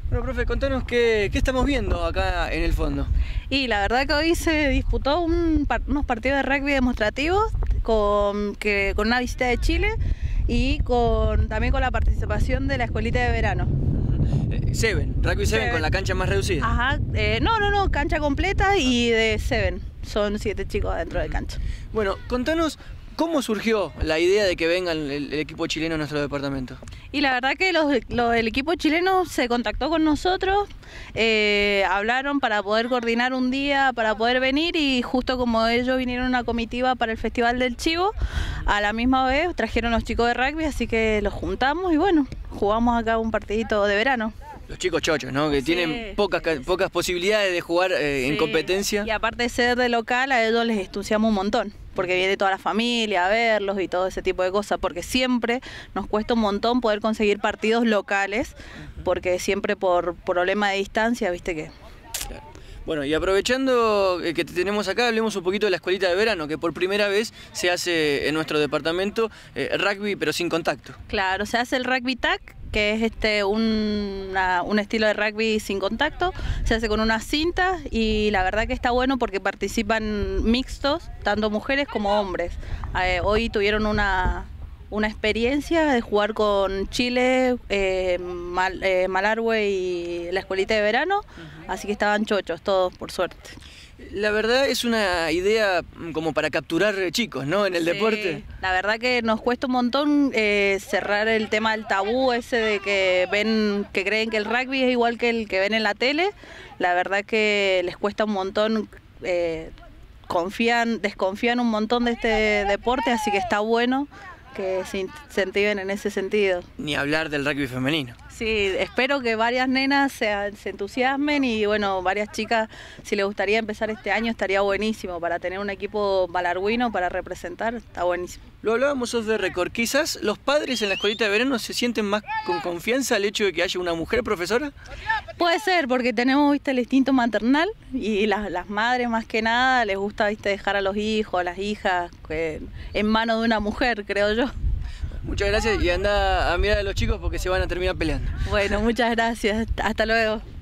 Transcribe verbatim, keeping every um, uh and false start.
Bueno, profe, contanos qué, qué estamos viendo acá en el fondo. Y la verdad que hoy se disputó un, par, unos partidos de rugby demostrativos con, que, con una visita de Chile y con, también con la participación de la escuelita de verano. Eh, Seven, Rugby Seven, Seven con la cancha más reducida. Ajá, eh, no, no, no, cancha completa y de Seven, son siete chicos adentro de cancha. Bueno, contanos cómo surgió la idea de que venga el, el equipo chileno a nuestro departamento. Y la verdad que los, los, el equipo chileno se contactó con nosotros, eh, hablaron para poder coordinar un día, para poder venir, y justo como ellos vinieron una comitiva para el Festival del Chivo, a la misma vez trajeron los chicos de rugby, así que los juntamos y bueno, jugamos acá un partidito de verano. Los chicos chochos, ¿no? Que sí, tienen pocas, sí, sí. pocas posibilidades de jugar eh, sí. en competencia. Y aparte de ser de local, a ellos les entusiasma un montón, porque viene toda la familia a verlos y todo ese tipo de cosas, porque siempre nos cuesta un montón poder conseguir partidos locales, porque siempre por problema de distancia, viste que... Claro. Bueno, y aprovechando que te tenemos acá, hablemos un poquito de la escuelita de verano, que por primera vez se hace en nuestro departamento eh, rugby, pero sin contacto. Claro, se hace el rugby tag, que es este un, una, un estilo de rugby sin contacto, se hace con unas cintas y la verdad que está bueno porque participan mixtos, tanto mujeres como hombres. Eh, hoy tuvieron una, una experiencia de jugar con Chile, eh, Mal, eh, Malargüe y la escuelita de verano, uh-huh. Así que estaban chochos todos, por suerte. La verdad es una idea como para capturar chicos, ¿no? En el sí, deporte. La verdad que nos cuesta un montón eh, cerrar el tema del tabú ese de que ven, que creen que el rugby es igual que el que ven en la tele. La verdad que les cuesta un montón, eh, confían, desconfían un montón de este deporte, así que está bueno que se incentiven en ese sentido. Ni hablar del rugby femenino. Sí, espero que varias nenas se, se entusiasmen y bueno, varias chicas, si les gustaría empezar este año estaría buenísimo para tener un equipo malargüino para representar, está buenísimo. Lo hablábamos off the record, quizás los padres en la escuelita de verano se sienten más con confianza al hecho de que haya una mujer profesora. Puede ser, porque tenemos, viste, el instinto maternal y las, las madres más que nada les gusta, viste, dejar a los hijos, a las hijas que, en manos de una mujer, creo yo. Muchas gracias y anda a mirar a los chicos porque se van a terminar peleando. Bueno, muchas gracias. Hasta luego.